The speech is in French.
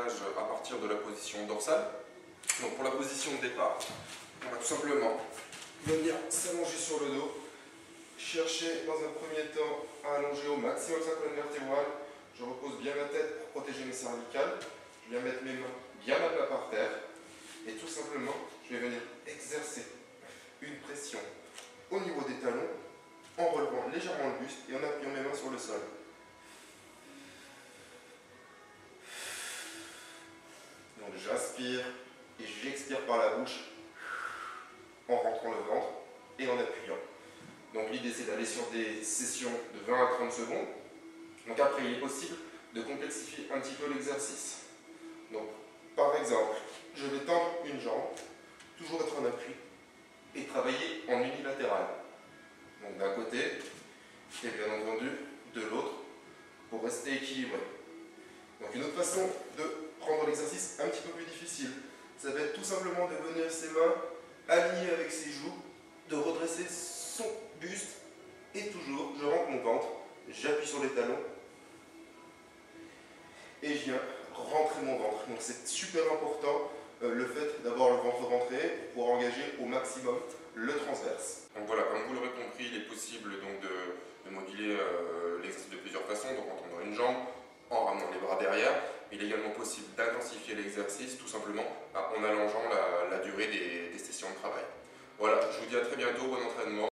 gainage à partir de la position dorsale. Donc pour la position de départ, on va tout simplement venir s'allonger sur le dos, chercher dans un premier temps à allonger au maximum sa colonne vertébrale. Je repose bien ma tête pour protéger mes cervicales. Je viens mettre mes mains bien à plat par terre et tout simplement je vais venir exercer une pression au niveau des talons en relevant légèrement le buste et en appuyant mes mains sur le sol. Donc j'inspire et j'expire par la bouche en rentrant le ventre et en appuyant. Donc l'idée c'est d'aller sur des sessions de 20 à 30 secondes. Donc après il est possible de complexifier un petit peu l'exercice. Donc par exemple, je vais tendre une jambe, toujours être en appui et travailler en unilatéral. Donc d'un côté et bien entendu de l'autre pour rester équilibré. Donc une autre façon de prendre l'exercice un petit peu plus difficile, ça va être tout simplement de venir ses mains alignées avec ses joues, de redresser son buste et toujours je rentre mon ventre, j'appuie sur les talons et je viens rentrer mon ventre. Donc c'est super important le fait d'avoir le ventre rentré pour engager au maximum le transverse. Donc voilà, comme vous l'aurez compris, il est possible donc de moduler l'exercice de plusieurs façons, donc en tendant une jambe, en ramenant les bras derrière. Il est également possible d'intensifier l'exercice tout simplement en allongeant la durée des sessions de travail. Voilà, je vous dis à très bientôt, bon entraînement.